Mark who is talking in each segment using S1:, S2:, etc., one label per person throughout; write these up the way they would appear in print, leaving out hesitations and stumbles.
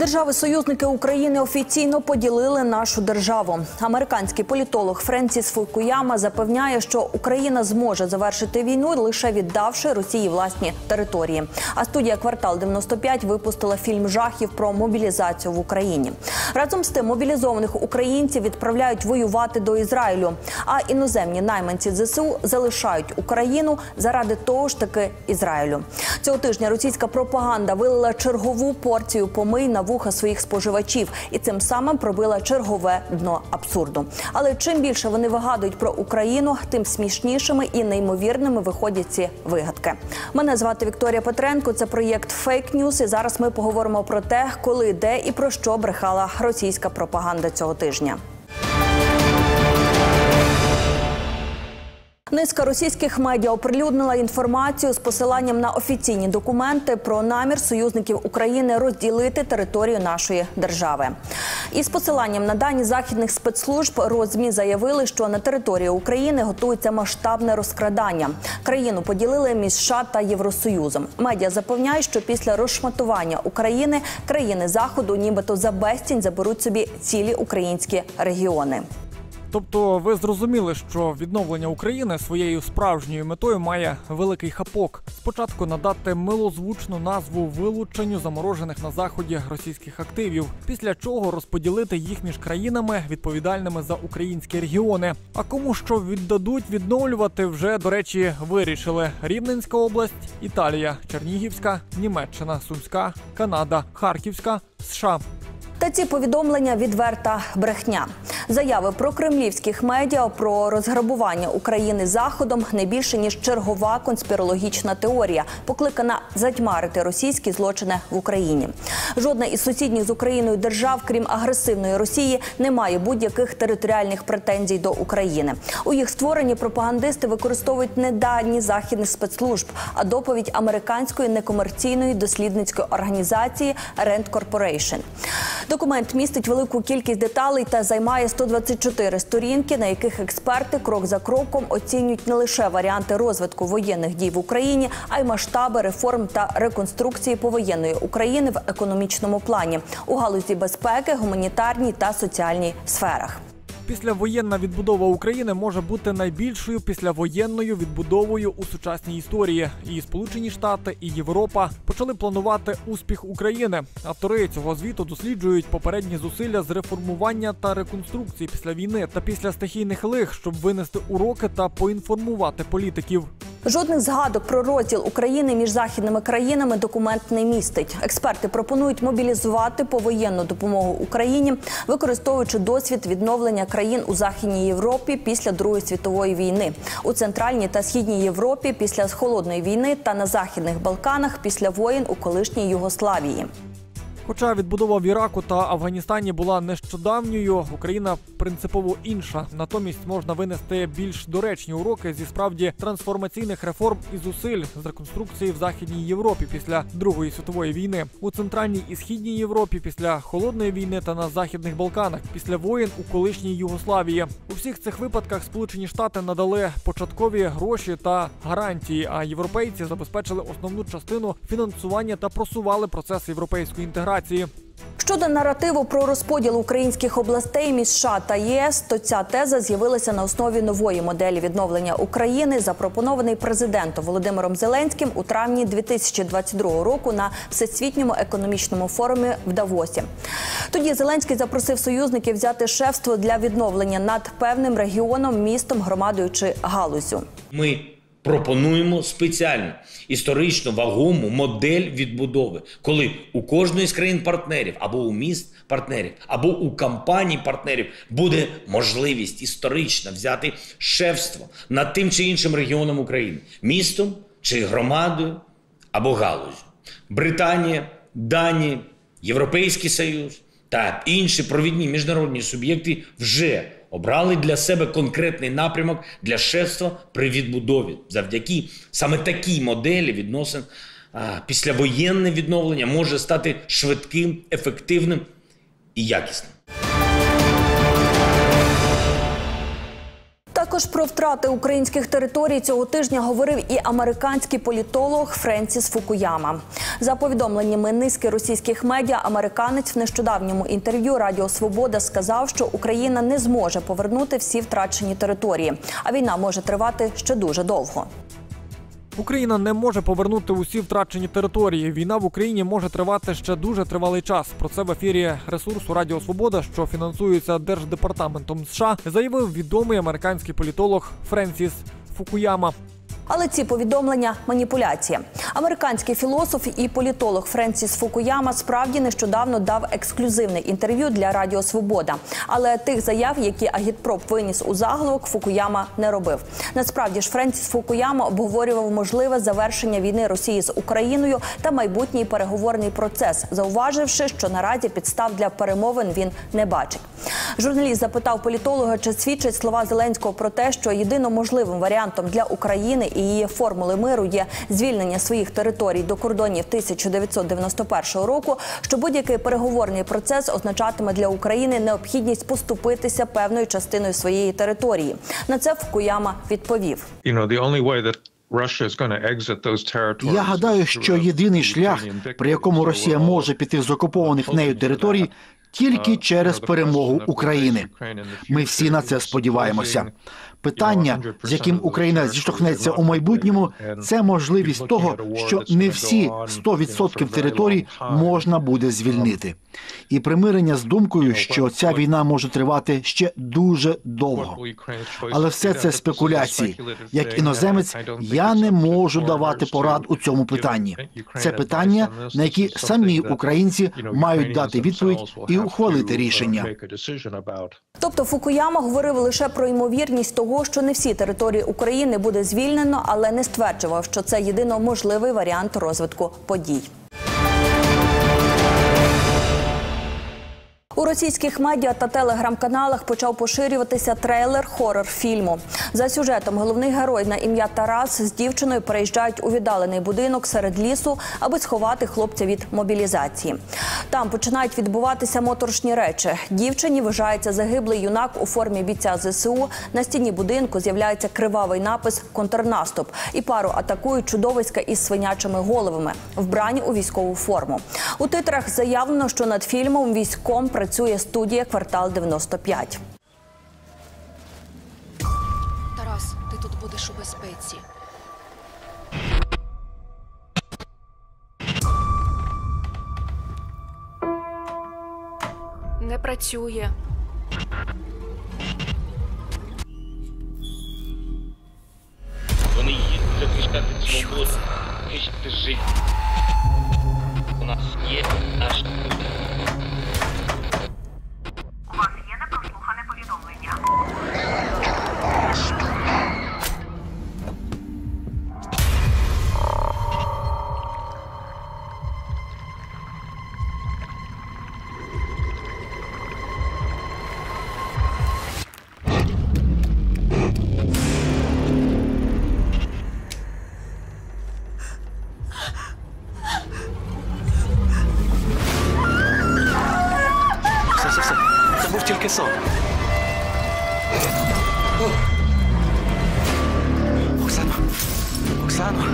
S1: Держави-союзники України офіційно поділили нашу державу. Американський політолог Френсіс Фукуяма запевняє, що Україна зможе завершити війну, лише віддавши Росії власні території. А студія «Квартал 95» випустила фільм жахів про мобілізацію в Україні. Разом з тим, мобілізованих українців відправляють воювати до Ізраїлю. А іноземні найманці ЗСУ залишають Україну заради того ж таки Ізраїлю. Цього тижня російська пропаганда вилила чергову порцію помий на вуха своїх споживачів і цим самим пробила чергове дно абсурду. Але чим більше вони вигадують про Україну, тим смішнішими і неймовірними виходять ці вигадки. Мене звати Вікторія Петренко, це проєкт «Фейк Ньюс», і зараз ми поговоримо про те, коли, де і про що брехала російська пропаганда цього тижня. Низка російських медіа оприлюднила інформацію з посиланням на офіційні документи про намір союзників України розділити територію нашої держави. Із посиланням на дані західних спецслужб РосЗМІ заявили, що на території України готується масштабне розкрадання. Країну поділили між США та Євросоюзом. Медіа запевняють, що після розшматування України країни Заходу нібито за безцінь заберуть собі цілі українські регіони.
S2: Тобто ви зрозуміли, що відновлення України своєю справжньою метою має великий хапок. Спочатку надати милозвучну назву вилученню заморожених на Заході російських активів, після чого розподілити їх між країнами, відповідальними за українські регіони. А кому що віддадуть, відновлювати вже, до речі, вирішили. Рівненська область, Італія, Чернігівська, Німеччина, Сумська, Канада, Харківська, США.
S1: Та ці повідомлення – відверта брехня. Заяви про кремлівських медіа про розграбування України Заходом не більше, ніж чергова конспірологічна теорія, покликана затьмарити російські злочини в Україні. Жодна із сусідніх з Україною держав, крім агресивної Росії, не має будь-яких територіальних претензій до України. У їх створенні пропагандисти використовують не дані західних спецслужб, а доповідь американської некомерційної дослідницької організації Rand Corporation. Документ містить велику кількість деталей та займає 124 сторінки, на яких експерти крок за кроком оцінюють не лише варіанти розвитку воєнних дій в Україні, а й масштаби реформ та реконструкції повоєнної України в економічному плані, у галузі безпеки, гуманітарній та соціальній сферах.
S2: Післявоєнна відбудова України може бути найбільшою післявоєнною відбудовою у сучасній історії. І Сполучені Штати, і Європа почали планувати успіх України. Автори цього звіту досліджують попередні зусилля з реформування та реконструкції після війни та після стихійних лих, щоб винести уроки та поінформувати політиків.
S1: Жодних згадок про розділ України між західними країнами документ не містить. Експерти пропонують мобілізувати повоєнну допомогу Україні, використовуючи досвід відновлення країн у Західній Європі після Другої світової війни, у Центральній та Східній Європі після Холодної війни та на Західних Балканах після воєн у колишній Югославії.
S2: Хоча відбудова в Іраку та Афганістані була нещодавньою, Україна принципово інша. Натомість можна винести більш доречні уроки зі справді трансформаційних реформ і зусиль з реконструкції в Західній Європі після Другої світової війни, у Центральній і Східній Європі після Холодної війни та на Західних Балканах після воєн у колишній Югославії. У всіх цих випадках Сполучені Штати надали початкові гроші та гарантії, а європейці забезпечили основну частину фінансування та просували процес європейської інтеграції.
S1: Щодо наративу про розподіл українських областей між США та ЄС, то ця теза з'явилася на основі нової моделі відновлення України, запропонованої президентом Володимиром Зеленським у травні 2022 року на Всесвітньому економічному форумі в Давосі. Тоді Зеленський запросив союзників взяти шефство для відновлення над певним регіоном, містом, громадою чи галуззю.
S3: Ми пропонуємо спеціальну історично вагому модель відбудови, коли у кожної з країн-партнерів, або у міст-партнерів, або у компаній-партнерів буде можливість історично взяти шефство над тим чи іншим регіоном України, містом чи громадою або галуззю. Британія, Данія, Європейський Союз та інші провідні міжнародні суб'єкти вже обрали для себе конкретний напрямок для шефства при відбудові. Завдяки саме такій моделі відносин післявоєнне відновлення може стати швидким, ефективним і якісним.
S1: Також про втрати українських територій цього тижня говорив і американський політолог Френсіс Фукуяма. За повідомленнями низки російських медіа, американець в нещодавньому інтерв'ю Радіо Свобода сказав, що Україна не зможе повернути всі втрачені території, а війна може тривати ще дуже довго.
S2: Україна не може повернути усі втрачені території. Війна в Україні може тривати ще дуже тривалий час. Про це в ефірі ресурсу Радіо Свобода, що фінансується Держдепартаментом США, заявив відомий американський політолог Френсіс Фукуяма.
S1: Але ці повідомлення – маніпуляція. Американський філософ і політолог Френсіс Фукуяма справді нещодавно дав ексклюзивне інтерв'ю для Радіо Свобода. Але тих заяв, які агітпроп виніс у заголовок, Фукуяма не робив. Насправді ж Френсіс Фукуяма обговорював можливе завершення війни Росії з Україною та майбутній переговорний процес, зауваживши, що наразі підстав для перемовин він не бачить. Журналіст запитав політолога, чи свідчать слова Зеленського про те, що єдино можливим варіантом для України і її формули миру є звільнення своїх територій до кордонів 1991 року, що будь-який переговорний процес означатиме для України необхідність поступитися певною частиною своєї території. На це Фукуяма відповів.
S4: Я гадаю, що єдиний шлях, при якому Росія може піти з окупованих нею територій, тільки через перемогу України. Ми всі на це сподіваємося. Питання, з яким Україна зіштовхнеться у майбутньому, це можливість того, що не всі 100% територій можна буде звільнити. І примирення з думкою, що ця війна може тривати ще дуже довго. Але все це спекуляції. Як іноземець, я не можу давати порад у цьому питанні. Це питання, на які самі українці мають дати відповідь і ухвалити рішення.
S1: Тобто Фукуяма говорив лише про ймовірність того, що не всі території України буде звільнено, але не стверджував, що це єдино можливий варіант розвитку подій. У російських медіа та телеграм-каналах почав поширюватися трейлер хорор-фільму. За сюжетом головний герой на ім'я Тарас з дівчиною переїжджають у віддалений будинок серед лісу, аби сховати хлопця від мобілізації. Там починають відбуватися моторошні речі. Дівчині вважається загиблий юнак у формі бійця ЗСУ. На стіні будинку з'являється кривавий напис «Контрнаступ». І пару атакують чудовиська із свинячими головами, вбрані у військову форму. У титрах заявлено, що над фільмом військом працює студія «Квартал 95».
S5: Тарас, ти тут будеш у безпеці. Не працює.
S6: Вони їдуть захищати свободу, захищати життя. У нас є наш путь.
S7: У вас є непрослухане повідомлення.
S8: Все. Це був тільки сон. Оксано.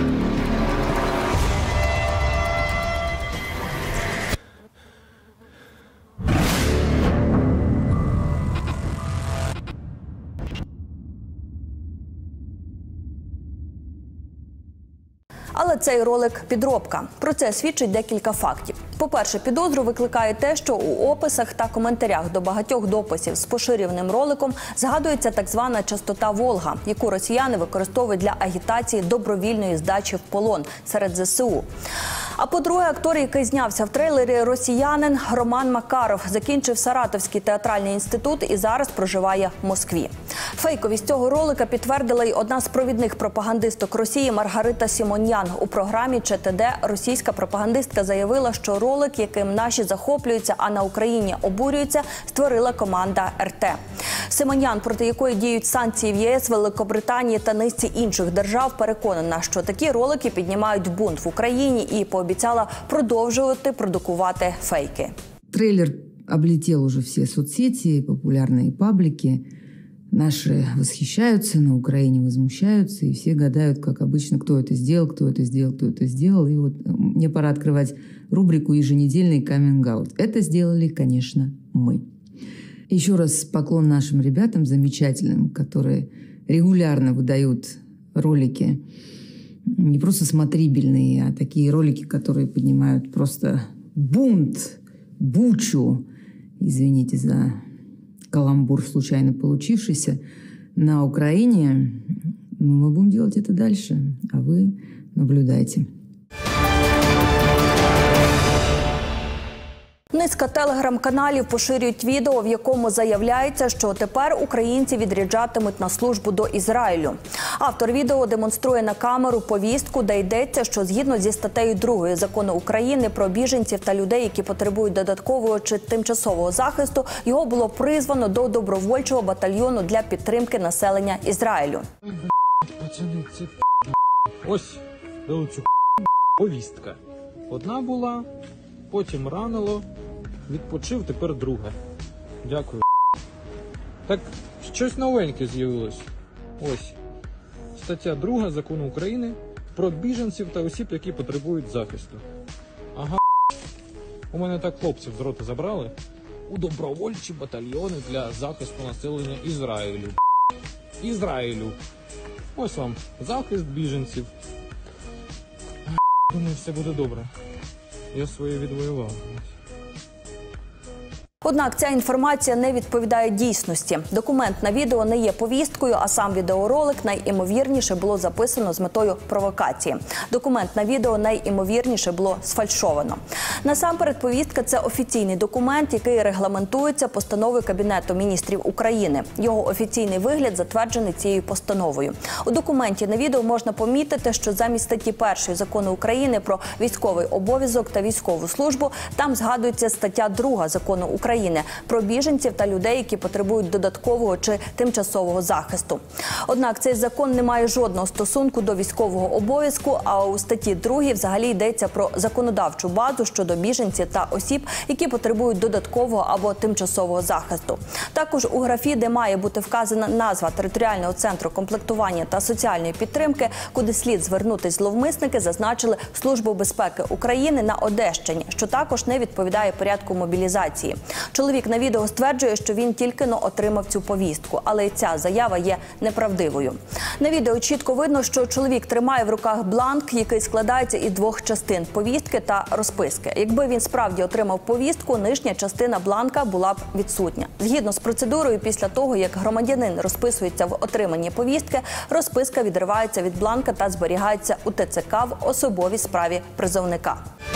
S1: Але цей ролик – підробка. Про це свідчить декілька фактів. По-перше, підозру викликає те, що у описах та коментарях до багатьох дописів з поширюваним роликом згадується так звана частота «Волга», яку росіяни використовують для агітації добровільної здачі в полон серед ЗСУ. А по-друге, актор, який знявся в трейлері, росіянин Роман Макаров, закінчив Саратовський театральний інститут і зараз проживає в Москві. Фейковість цього ролика підтвердила й одна з провідних пропагандисток Росії Маргарита Сімоньян. У програмі ЧТД російська пропагандистка заявила, що ролик, яким наші захоплюються, а на Україні обурюються, створила команда РТ. Симоньян, проти якої діють санкції в ЄС, Великобританії та низці інших держав, переконана, що такі ролики піднімають бунт в Україні і пообіцяла продовжувати продукувати фейки.
S9: Трейлер облетел уже все соцсети, популярные паблики. Наши восхищаются, на Украине возмущаются, и все гадают, как обычно, кто это сделал, кто это сделал, кто это сделал. И вот мне пора открывать рубрику «Еженедельный каминг-аут». Это сделали, конечно, мы. Еще раз поклон нашим ребятам замечательным, которые регулярно выдают ролики, не просто смотрибельные, а такие ролики, которые поднимают просто бунт, бучу, извините за каламбур случайно получившийся, на Украине. Но мы будем делать это дальше, а вы наблюдайте.
S1: Низка телеграм-каналів поширюють відео, в якому заявляється, що тепер українці відряджатимуть на службу до Ізраїлю. Автор відео демонструє на камеру повістку, де йдеться, що згідно зі статтею 2 Закону України про біженців та людей, які потребують додаткового чи тимчасового захисту, його було призвано до добровольчого батальйону для підтримки населення Ізраїлю.
S10: Ось цю повістка. Одна була, потім ранило, відпочив, тепер друга. Дякую. Так, щось новеньке з'явилось. Ось. Стаття 2 Закону України про біженців та осіб, які потребують захисту. Ага. У мене так хлопців з роти забрали. У добровольчі батальйони для захисту населення Ізраїлю. Ізраїлю. Ось вам захист біженців. Думаю, все буде добре. Я своє відвоював.
S1: Однак ця інформація не відповідає дійсності. Документ на відео не є повісткою, а сам відеоролик найімовірніше було записано з метою провокації. Документ на відео найімовірніше було сфальшовано. Насамперед, повістка – це офіційний документ, який регламентується постановою Кабінету міністрів України. Його офіційний вигляд затверджений цією постановою. У документі на відео можна помітити, що замість статті 1 Закону України про військовий обов'язок та військову службу там згадується стаття 2 Закону України про біженців та людей, які потребують додаткового чи тимчасового захисту. Однак цей закон не має жодного стосунку до військового обов'язку, а у статті 2 взагалі йдеться про законодавчу базу щодо біженців та осіб, які потребують додаткового або тимчасового захисту. Також у графі, де має бути вказана назва територіального центру комплектування та соціальної підтримки, куди слід звернутись зловмисники, зазначили Службу безпеки України на Одещині, що також не відповідає порядку мобілізації. Чоловік на відео стверджує, що він тільки-но отримав цю повістку, але і ця заява є неправдивою. На відео чітко видно, що чоловік тримає в руках бланк, який складається із двох частин – повістки та розписки. Якби він справді отримав повістку, нижня частина бланка була б відсутня. Згідно з процедурою, після того, як громадянин розписується в отриманні повістки, розписка відривається від бланка та зберігається у ТЦК в особовій справі призовника.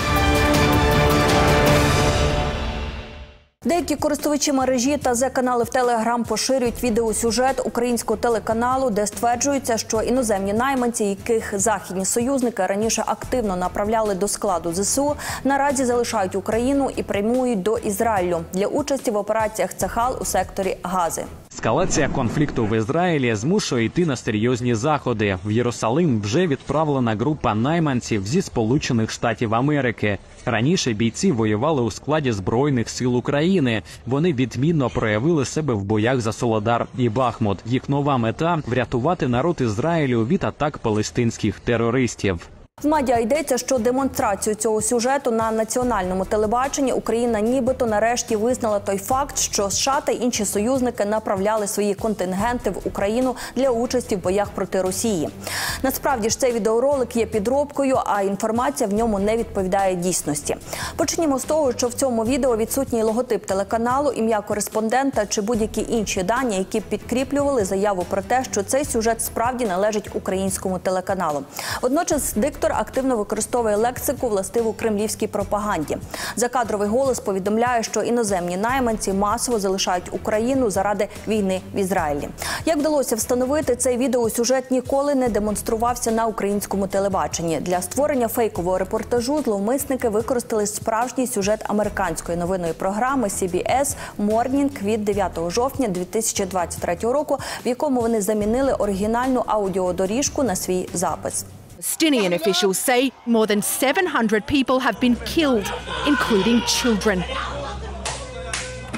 S1: Деякі користувачі мережі та Зе-канали в Телеграм поширюють відеосюжет українського телеканалу, де стверджується, що іноземні найманці, яких західні союзники раніше активно направляли до складу ЗСУ, наразі залишають Україну і прямують до Ізраїлю для участі в операціях Цахал у секторі Гази.
S11: Ескалація конфлікту в Ізраїлі змушує йти на серйозні заходи. В Єрусалим вже відправлена група найманців зі Сполучених Штатів Америки. Раніше бійці воювали у складі Збройних сил України. Вони відмінно проявили себе в боях за Солодар і Бахмут. Їх нова мета – врятувати народ Ізраїлю від атак палестинських терористів.
S1: В медіа йдеться, що демонстрацію цього сюжету на національному телебаченні Україна нібито нарешті визнала той факт, що США та інші союзники направляли свої контингенти в Україну для участі в боях проти Росії. Насправді ж цей відеоролик є підробкою, а інформація в ньому не відповідає дійсності. Почнімо з того, що в цьому відео відсутній логотип телеканалу, ім'я кореспондента чи будь-які інші дані, які підкріплювали заяву про те, що цей сюжет справді належить українському телеканалу. Водночас диктор активно використовує лексику, властиву кремлівській пропаганді. Закадровий голос повідомляє, що іноземні найманці масово залишають Україну заради війни в Ізраїлі. Як вдалося встановити, цей відеосюжет ніколи не демонструвався на українському телебаченні. Для створення фейкового репортажу зловмисники використали справжній сюжет американської новинної програми CBS Morning від 9 жовтня 2023 року, в якому вони замінили оригінальну аудіодоріжку на свій запис.
S12: Palestinian officials say more than 700 people have been killed, including children.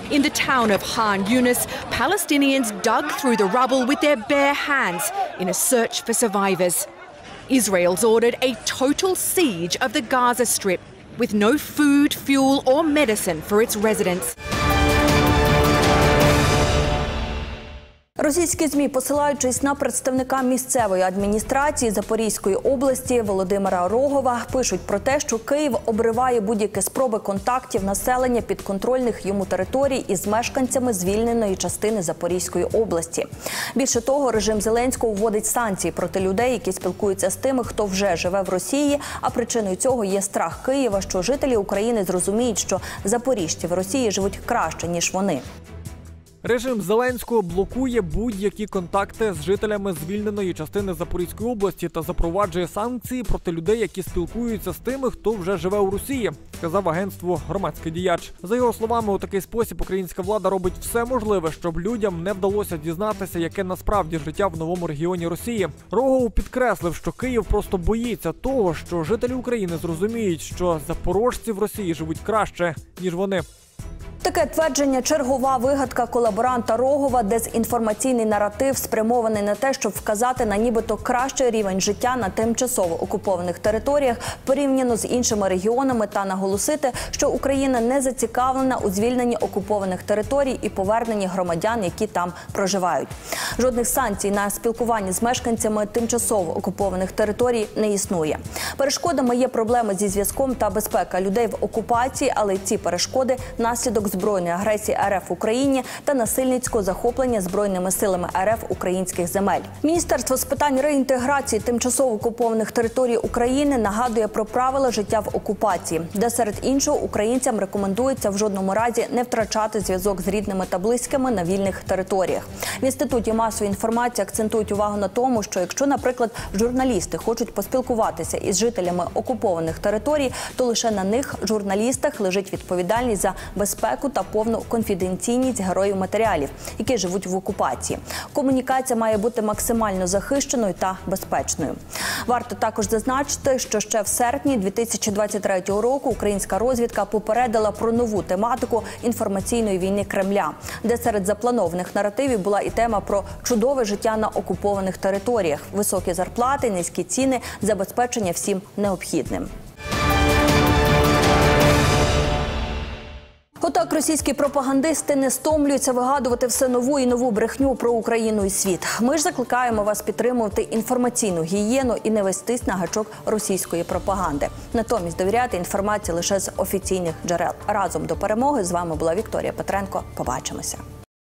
S12: In the town of Khan Yunis, Palestinians dug through the rubble with their bare hands in a search for survivors. Israel's ordered a total siege of the Gaza Strip, with no food, fuel or medicine for its residents.
S1: Російські ЗМІ, посилаючись на представника місцевої адміністрації Запорізької області Володимира Рогова, пишуть про те, що Київ обриває будь-які спроби контактів населення підконтрольних йому територій із мешканцями звільненої частини Запорізької області. Більше того, режим Зеленського вводить санкції проти людей, які спілкуються з тими, хто вже живе в Росії, а причиною цього є страх Києва, що жителі України зрозуміють, що запоріжці в Росії живуть краще, ніж вони.
S2: Режим Зеленського блокує будь-які контакти з жителями звільненої частини Запорізької області та запроваджує санкції проти людей, які спілкуються з тими, хто вже живе у Росії, сказав агентству громадський діяч. За його словами, у такий спосіб українська влада робить все можливе, щоб людям не вдалося дізнатися, яке насправді життя в новому регіоні Росії. Рогов підкреслив, що Київ просто боїться того, що жителі України зрозуміють, що запорожці в Росії живуть краще, ніж вони.
S1: Таке твердження – чергова вигадка колаборанта Рогова, дезінформаційний наратив, спрямований на те, щоб вказати на нібито кращий рівень життя на тимчасово окупованих територіях порівняно з іншими регіонами та наголосити, що Україна не зацікавлена у звільненні окупованих територій і поверненні громадян, які там проживають. Жодних санкцій на спілкування з мешканцями тимчасово окупованих територій не існує. Перешкодами є проблеми зі зв'язком та безпека людей в окупації, але ці перешкоди – наслідок збройної агресії РФ в Україні та насильницького захоплення Збройними силами РФ українських земель. Міністерство з питань реінтеграції тимчасово окупованих територій України нагадує про правила життя в окупації, де серед іншого українцям рекомендується в жодному разі не втрачати зв'язок з рідними та близькими на вільних територіях. В Інституті масової інформації акцентують увагу на тому, що якщо, наприклад, журналісти хочуть поспілкуватися із жителями окупованих територій, то лише на них, журналістах, лежить відповідальність за безпеку та повну конфіденційність героїв матеріалів, які живуть в окупації. Комунікація має бути максимально захищеною та безпечною. Варто також зазначити, що ще в серпні 2023 року українська розвідка попередила про нову тематику інформаційної війни Кремля, де серед запланованих наративів була і тема про чудове життя на окупованих територіях, високі зарплати, низькі ціни, забезпечення всім необхідним. Отак російські пропагандисти не стомлюються вигадувати все нову і нову брехню про Україну і світ. Ми ж закликаємо вас підтримувати інформаційну гігієну і не вестись на гачок російської пропаганди. Натомість довіряти інформації лише з офіційних джерел. Разом до перемоги. З вами була Вікторія Петренко. Побачимося.